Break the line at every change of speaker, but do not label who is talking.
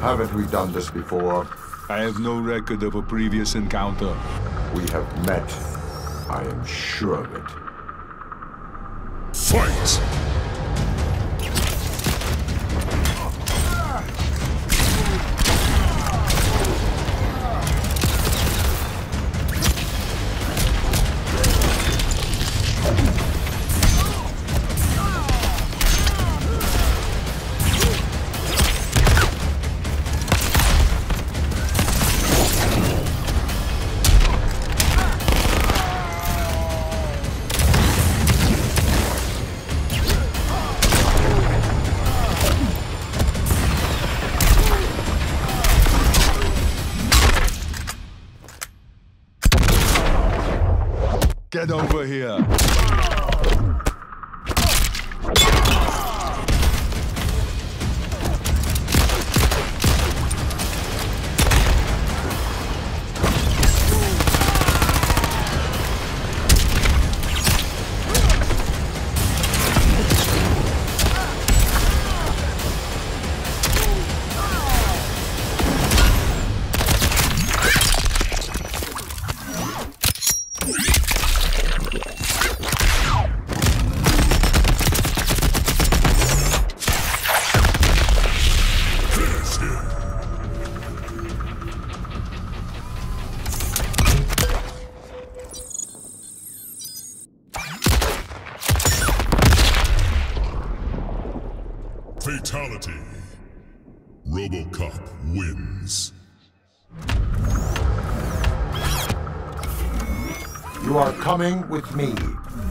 Haven't we done this before?
I have no record of a previous encounter.
We have met. I am sure of it.
Fight!
Get over here! Fatality. RoboCop wins.
You are coming with me.